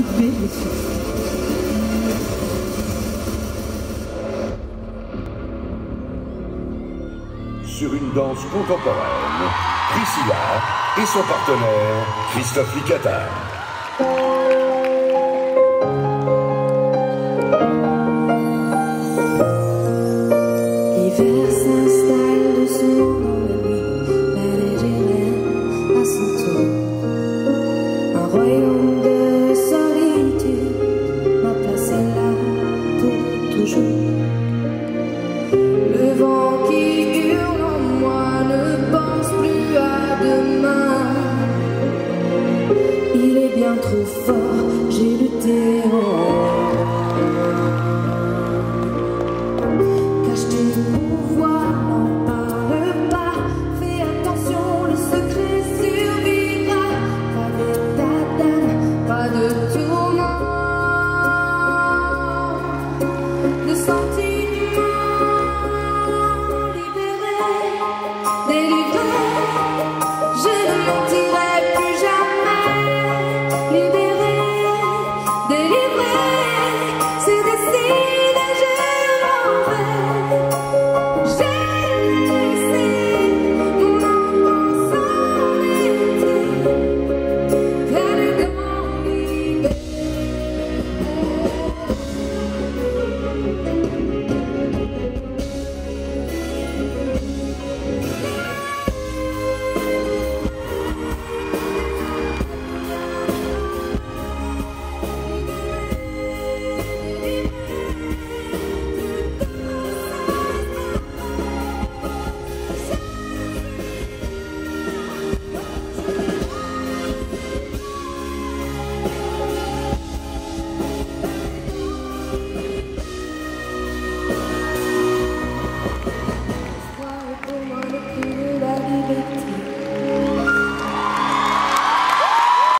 arriver dessus. Sur une danse contemporaine, Priscilla et son partenaire Christophe Licata. L'hiver s'installe doucement dans la nuit, la neige érène à son tour. Un royaume de solitude m'a placé là pour toujours. Le vent qui hurle en moi ne pense plus à demain. Il est bien trop fort, j'ai lutté en cache tes pouvoirs, n'en parle pas. Fais attention, le secret survivra. Pas d'état d'âme, pas de tourment, de sentir.